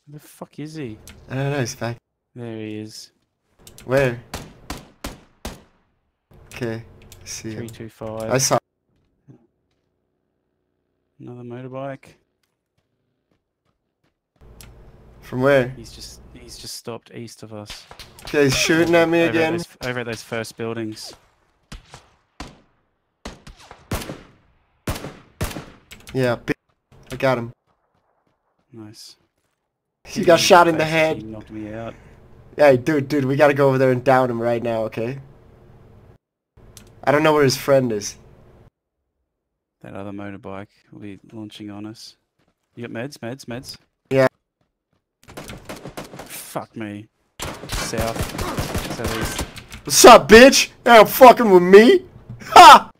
Where the fuck is he? I don't know, he's back. There he is. Where? Okay, see him. 325. I saw. Another motorbike. From where? He's just stopped east of us. Okay, he's shooting at me again. Over at those first buildings. Yeah, I got him. Nice. He got shot in the He head. knocked me out. Hey, dude, we gotta go over there and down him right now, okay? I don't know where his friend is. That other motorbike will be launching on us. You got meds? Yeah. Fuck me. Southeast. What's up, bitch? You ain't fucking with me? Ha!